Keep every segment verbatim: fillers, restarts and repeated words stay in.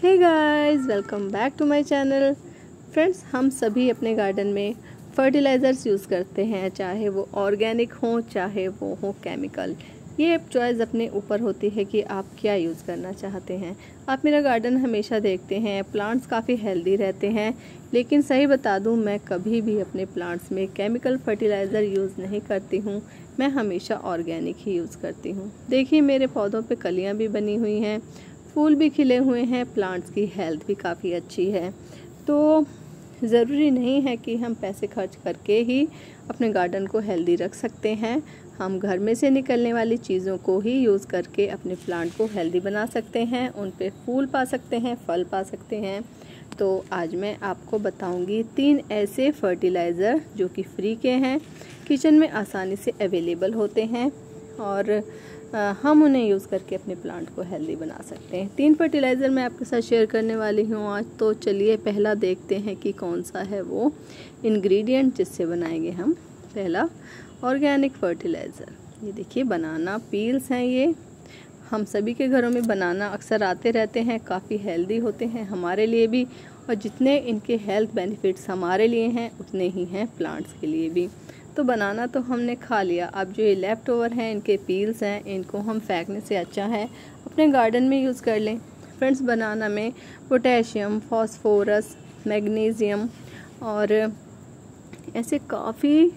Hey guys, welcome back to my channel. Friends, हम सभी अपने गार्डन में फर्टिलाइज़र्स यूज़ करते हैं, चाहे वो ऑर्गेनिक हो चाहे वो हो केमिकल। ये चॉइस अपने ऊपर होती है कि आप क्या यूज़ करना चाहते हैं। आप मेरा गार्डन हमेशा देखते हैं, प्लांट्स काफ़ी हेल्दी रहते हैं, लेकिन सही बता दूं, मैं कभी भी अपने प्लांट्स में केमिकल फर्टिलाइज़र यूज़ नहीं करती हूँ। मैं हमेशा ऑर्गेनिक ही यूज़ करती हूँ। देखिए, मेरे पौधों पे कलियाँ भी बनी हुई हैं, फूल भी खिले हुए हैं, प्लांट्स की हेल्थ भी काफ़ी अच्छी है। तो ज़रूरी नहीं है कि हम पैसे खर्च करके ही अपने गार्डन को हेल्दी रख सकते हैं। हम घर में से निकलने वाली चीज़ों को ही यूज़ करके अपने प्लांट को हेल्दी बना सकते हैं, उन पे फूल पा सकते हैं, फल पा सकते हैं। तो आज मैं आपको बताऊंगी तीन ऐसे फर्टिलाइज़र जो कि फ्री के हैं, किचन में आसानी से अवेलेबल होते हैं और आ, हम उन्हें यूज़ करके अपने प्लांट को हेल्दी बना सकते हैं। तीन फर्टिलाइज़र मैं आपके साथ शेयर करने वाली हूँ आज। तो चलिए पहला देखते हैं कि कौन सा है वो इंग्रेडिएंट जिससे बनाएंगे हम पहला ऑर्गेनिक फर्टिलाइज़र। ये देखिए, बनाना पील्स हैं। ये हम सभी के घरों में बनाना अक्सर आते रहते हैं, काफ़ी हेल्दी होते हैं हमारे लिए भी, और जितने इनके हेल्थ बेनिफिट्स हमारे लिए हैं उतने ही हैं प्लांट्स के लिए भी। तो बनाना तो हमने खा लिया, अब जो ये लेफ़्ट ओवर हैं, इनके पील्स हैं, इनको हम फेंकने से अच्छा है अपने गार्डन में यूज़ कर लें। फ्रेंड्स, बनाना में पोटेशियम, फास्फोरस, मैग्नीशियम और ऐसे काफ़ी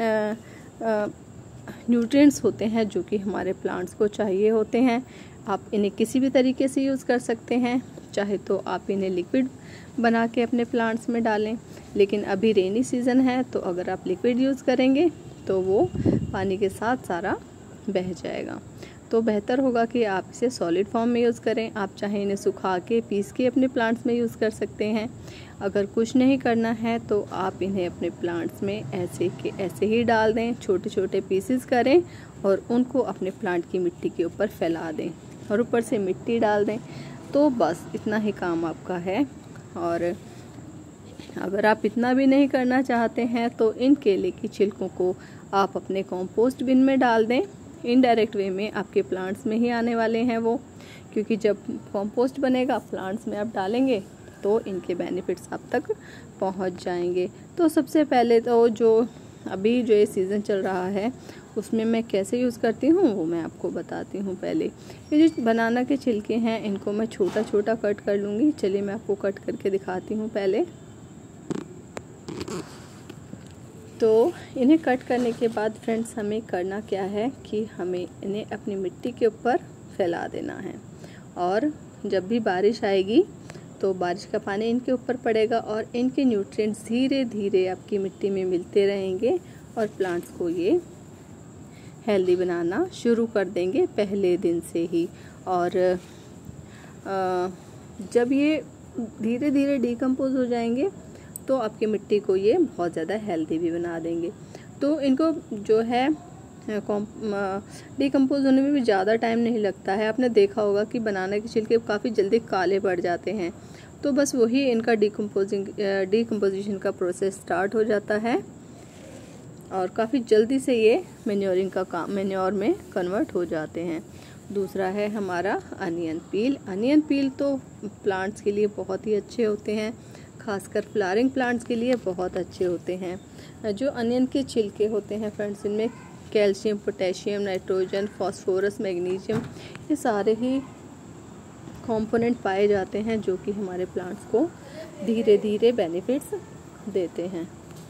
न्यूट्रिएंट्स होते हैं जो कि हमारे प्लांट्स को चाहिए होते हैं। आप इन्हें किसी भी तरीके से यूज़ कर सकते हैं, चाहे तो आप इन्हें लिक्विड बना के अपने प्लांट्स में डालें, लेकिन अभी रेनी सीज़न है तो अगर आप लिक्विड यूज़ करेंगे तो वो पानी के साथ सारा बह जाएगा। तो बेहतर होगा कि आप इसे सॉलिड फॉर्म में यूज़ करें। आप चाहे इन्हें सुखा के पीस के अपने प्लांट्स में यूज़ कर सकते हैं। अगर कुछ नहीं करना है तो आप इन्हें अपने प्लांट्स में ऐसे के ऐसे ही डाल दें, छोटे छोटे पीसेस करें और उनको अपने प्लांट की मिट्टी के ऊपर फैला दें और ऊपर से मिट्टी डाल दें। तो बस इतना ही काम आपका है। और अगर आप इतना भी नहीं करना चाहते हैं तो इन केले की छिलकों को आप अपने कंपोस्ट बिन में डाल दें। इनडायरेक्ट वे में आपके प्लांट्स में ही आने वाले हैं वो, क्योंकि जब कंपोस्ट बनेगा प्लांट्स में आप डालेंगे तो इनके बेनिफिट्स आप तक पहुंच जाएंगे। तो सबसे पहले तो जो अभी जो ये सीज़न चल रहा है उसमें मैं कैसे यूज़ करती हूँ वो मैं आपको बताती हूँ। पहले ये जो बनाना के छिलके हैं इनको मैं छोटा छोटा कट कर लूँगी। चलिए मैं आपको कट करके दिखाती हूँ। पहले तो इन्हें कट करने के बाद फ्रेंड्स हमें करना क्या है कि हमें इन्हें अपनी मिट्टी के ऊपर फैला देना है, और जब भी बारिश आएगी तो बारिश का पानी इनके ऊपर पड़ेगा और इनके न्यूट्रिएंट्स धीरे धीरे आपकी मिट्टी में मिलते रहेंगे और प्लांट्स को ये हेल्दी बनाना शुरू कर देंगे पहले दिन से ही। और जब ये धीरे धीरे डिकम्पोज हो जाएंगे तो आपकी मिट्टी को ये बहुत ज़्यादा हेल्दी भी बना देंगे। तो इनको जो है डिकम्पोज होने में भी ज़्यादा टाइम नहीं लगता है। आपने देखा होगा कि बनाना के छिलके काफ़ी जल्दी काले पड़ जाते हैं, तो बस वही इनका डिकम्पोजिंग डिकम्पोजिशन का प्रोसेस स्टार्ट हो जाता है और काफ़ी जल्दी से ये मैन्योरिंग का काम मैन्योर में कन्वर्ट हो जाते हैं। दूसरा है हमारा अनियन पील। अनियन पील तो प्लांट्स के लिए बहुत ही अच्छे होते हैं, खासकर फ्लावरिंग प्लांट्स के लिए बहुत अच्छे होते हैं। जो अनियन के छिलके होते हैं फ्रेंड्स, इनमें calcium, potassium, nitrogen, phosphorus, magnesium, ये सारे ही कंपोनेंट पाए जाते हैं जो कि हमारे प्लांट्स को धीरे धीरे बेनिफिट्स देते हैं।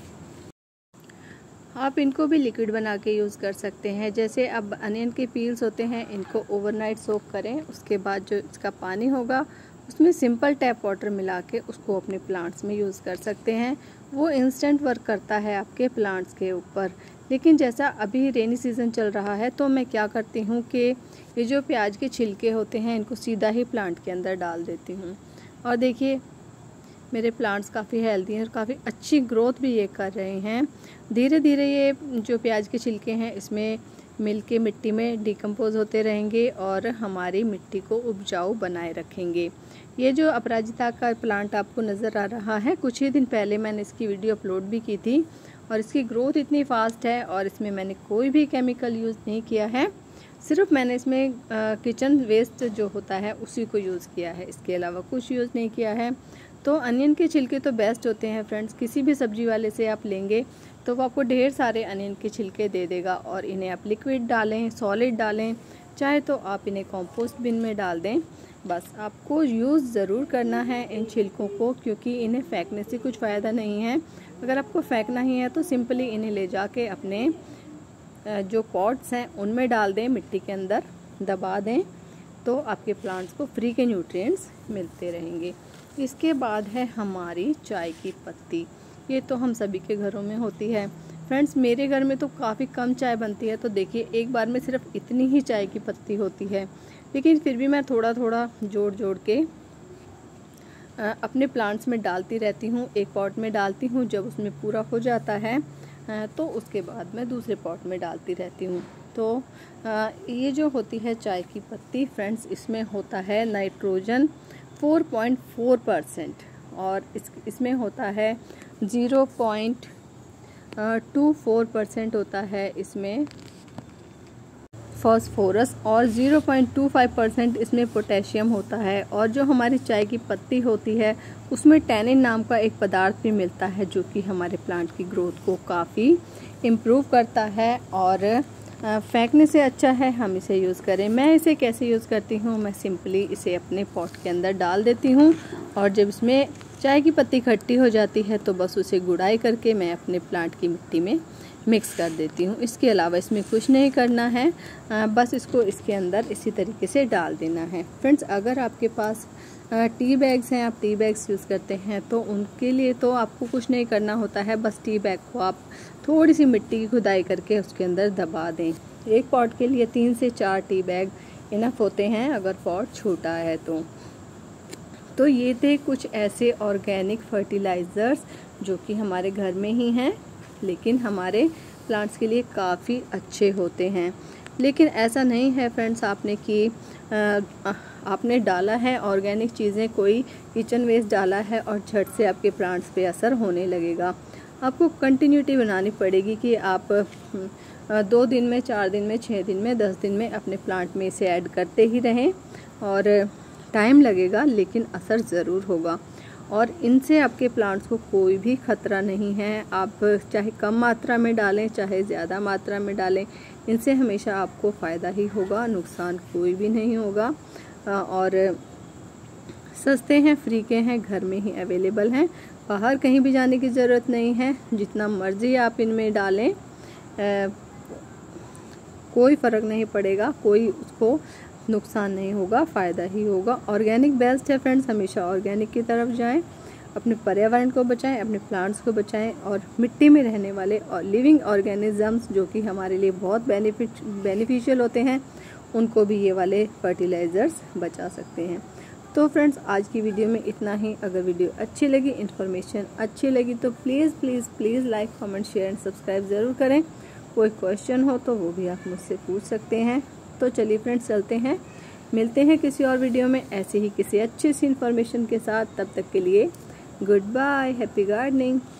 आप इनको भी लिक्विड बना के यूज़ कर सकते हैं। जैसे अब अनियन के पील्स होते हैं, इनको ओवरनाइट सोक करें, उसके बाद जो इसका पानी होगा उसमें सिंपल टैप वाटर मिला के उसको अपने प्लांट्स में यूज़ कर सकते हैं। वो इंस्टेंट वर्क करता है आपके प्लांट्स के ऊपर। लेकिन जैसा अभी रेनी सीज़न चल रहा है तो मैं क्या करती हूँ कि ये जो प्याज के छिलके होते हैं इनको सीधा ही प्लांट के अंदर डाल देती हूँ। और देखिए, मेरे प्लांट्स काफ़ी हेल्दी हैं और काफ़ी अच्छी ग्रोथ भी ये कर रहे हैं। धीरे धीरे ये जो प्याज के छिलके हैं इसमें मिल के मिट्टी में डिकम्पोज होते रहेंगे और हमारी मिट्टी को उपजाऊ बनाए रखेंगे। ये जो अपराजिता का प्लांट आपको नज़र आ रहा है, कुछ ही दिन पहले मैंने इसकी वीडियो अपलोड भी की थी और इसकी ग्रोथ इतनी फास्ट है और इसमें मैंने कोई भी केमिकल यूज़ नहीं किया है। सिर्फ मैंने इसमें किचन वेस्ट जो होता है उसी को यूज़ किया है, इसके अलावा कुछ यूज़ नहीं किया है। तो अनियन के छिलके तो बेस्ट होते हैं फ्रेंड्स, किसी भी सब्जी वाले से आप लेंगे तो वो आपको ढेर सारे अनियन के छिलके दे देगा। और इन्हें आप लिक्विड डालें, सॉलिड डालें, चाहे तो आप इन्हें कंपोस्ट बिन में डाल दें। बस आपको यूज़ ज़रूर करना है इन छिलकों को, क्योंकि इन्हें फेंकने से कुछ फ़ायदा नहीं है। अगर आपको फेंकना ही है तो सिंपली इन्हें ले जाके अपने जो पॉट्स हैं उनमें डाल दें, मिट्टी के अंदर दबा दें, तो आपके प्लांट्स को फ्री के न्यूट्रिएंट्स मिलते रहेंगे। इसके बाद है हमारी चाय की पत्ती। ये तो हम सभी के घरों में होती है फ्रेंड्स, मेरे घर में तो काफ़ी कम चाय बनती है, तो देखिए एक बार में सिर्फ इतनी ही चाय की पत्ती होती है, लेकिन फिर भी मैं थोड़ा थोड़ा जोड़ जोड़ के अपने प्लांट्स में डालती रहती हूँ। एक पॉट में डालती हूँ, जब उसमें पूरा हो जाता है तो उसके बाद मैं दूसरे पॉट में डालती रहती हूँ। तो ये जो होती है चाय की पत्ती फ्रेंड्स, इसमें होता है नाइट्रोजन चार पॉइंट चार परसेंट और इस इसमें होता है zero point two four percent होता है इसमें फॉस्फोरस और zero point two five percent इसमें पोटेशियम होता है। और जो हमारी चाय की पत्ती होती है उसमें टैनिन नाम का एक पदार्थ भी मिलता है, जो कि हमारे प्लांट की ग्रोथ को काफ़ी इम्प्रूव करता है और फेंकने से अच्छा है हम इसे यूज़ करें। मैं इसे कैसे यूज़ करती हूँ, मैं सिंपली इसे अपने पॉट के अंदर डाल देती हूँ और जब इसमें चाय की पत्ती इकट्ठी हो जाती है तो बस उसे गुड़ाई करके मैं अपने प्लांट की मिट्टी में मिक्स कर देती हूँ। इसके अलावा इसमें कुछ नहीं करना है, बस इसको इसके अंदर इसी तरीके से डाल देना है। फ्रेंड्स, अगर आपके पास टी बैग्स हैं, आप टी बैग्स यूज़ करते हैं, तो उनके लिए तो आपको कुछ नहीं करना होता है, बस टी बैग को आप थोड़ी सी मिट्टी की खुदाई करके उसके अंदर दबा दें। एक पॉट के लिए तीन से चार टी बैग इनफ होते हैं अगर पॉट छोटा है तो। तो ये थे कुछ ऐसे ऑर्गेनिक फर्टिलाइज़र्स जो कि हमारे घर में ही हैं, लेकिन हमारे प्लांट्स के लिए काफ़ी अच्छे होते हैं। लेकिन ऐसा नहीं है फ्रेंड्स आपने कि आपने डाला है ऑर्गेनिक चीज़ें, कोई किचन वेस्ट डाला है और झट से आपके प्लांट्स पे असर होने लगेगा। आपको कंटिन्यूटी बनानी पड़ेगी कि आप दो दिन में, चार दिन में, छः दिन में, दस दिन में अपने प्लांट में इसे ऐड करते ही रहें और टाइम लगेगा लेकिन असर ज़रूर होगा। और इनसे आपके प्लांट्स को कोई भी खतरा नहीं है। आप चाहे कम मात्रा में डालें चाहे ज़्यादा मात्रा में डालें, इनसे हमेशा आपको फ़ायदा ही होगा, नुकसान कोई भी नहीं होगा। और सस्ते हैं, फ्री के हैं, घर में ही अवेलेबल हैं, बाहर कहीं भी जाने की ज़रूरत नहीं है। जितना मर्ज़ी आप इनमें डालें आ, कोई फ़र्क नहीं पड़ेगा, कोई उसको नुकसान नहीं होगा, फ़ायदा ही होगा। ऑर्गेनिक बेस्ट है फ्रेंड्स, हमेशा ऑर्गेनिक की तरफ जाएं, अपने पर्यावरण को बचाएं, अपने प्लांट्स को बचाएं और मिट्टी में रहने वाले और लिविंग ऑर्गेनिजम्स जो कि हमारे लिए बहुत बेनिफिट बेनिफिशियल होते हैं, उनको भी ये वाले फर्टिलाइज़र्स बचा सकते हैं। तो फ्रेंड्स, आज की वीडियो में इतना ही। अगर वीडियो अच्छी लगी, इन्फॉर्मेशन अच्छी लगी तो please please please like, comment, share and subscribe ज़रूर करें। कोई क्वेश्चन हो तो वो भी आप मुझसे पूछ सकते हैं। तो चलिए फ्रेंड्स, चलते हैं, मिलते हैं किसी और वीडियो में ऐसे ही किसी अच्छी सी इन्फॉर्मेशन के साथ। तब तक के लिए गुड बाय, हैप्पी गार्डनिंग।